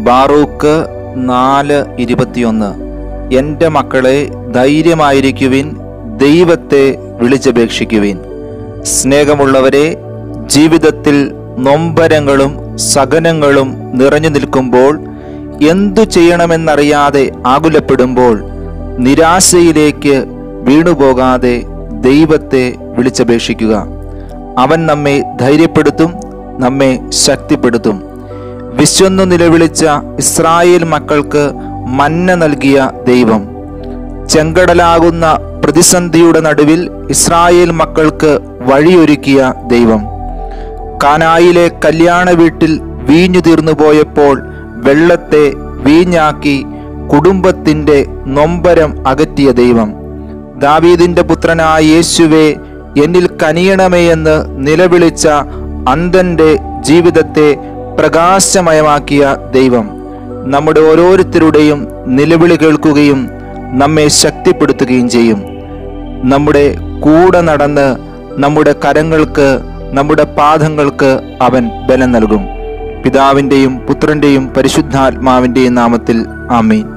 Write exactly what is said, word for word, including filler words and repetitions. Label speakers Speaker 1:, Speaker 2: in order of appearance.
Speaker 1: Baruch നാല് ഇരുപത്തിയൊന്ന്. എൻ്റെ മക്കളെ, ധൈര്യമായിരിക്കുവിൻ, ദൈവത്തെ വിളിച്ചപേക്ഷിക്കുവിൻ. സ്നേഹമുള്ളവരെ, ജീവിതത്തിൽ നൊമ്പരങ്ങളും സഹനങ്ങളും നിറഞ്ഞു നിൽക്കുമ്പോൾ, എന്തു ചെയ്യണമെന്നറിയാതെ ആകുലപ്പെടുമ്പോൾ, നിരാശയിലേക്ക് വീണുപോകാതെ ദൈവത്തെ വിളിച്ചപേക്ഷിക്കുക. അവൻ നമ്മെ ധൈര്യപ്പെടുത്തും, നമ്മെ ശക്തിപ്പെടുത്തും. വിശന്നു നിലവിളിച്ച ഇസ്രായേൽ മക്കൾക്ക് മന്ന നൽകിയ ദൈവം, ചെങ്കടലാകുന്ന പ്രതിസന്ധിയുടെ നടുവിൽ ഇസ്രായേൽ മക്കൾക്ക് വഴിയൊരുക്കിയ ദൈവം, കാനായിലെ കല്യാണ വീട്ടിൽ വീഞ്ഞു തീർന്നു പോയപ്പോൾ വെള്ളത്തെ വീഞ്ഞാക്കി കുടുംബത്തിൻ്റെ നൊമ്പരം അകറ്റിയ ദൈവം, ദാവീദിന്റെ പുത്രനായ യേശുവേ എന്നിൽ കനിയണമേ എന്ന് നിലവിളിച്ച അന്ധന്റെ ജീവിതത്തെ പ്രകാശമയമാക്കിയ ദൈവം, നമ്മുടെ ഓരോരുത്തരുടെയും നിലവിളി കേൾക്കുകയും നമ്മെ ശക്തിപ്പെടുത്തുകയും ചെയ്യും. നമ്മുടെ കൂടെ നടന്ന് നമ്മുടെ കരങ്ങൾക്ക്, നമ്മുടെ പാദങ്ങൾക്ക് അവൻ ബലം നൽകും. പിതാവിൻ്റെയും പുത്രൻ്റെയും പരിശുദ്ധാത്മാവിൻ്റെയും നാമത്തിൽ ആമീൻ.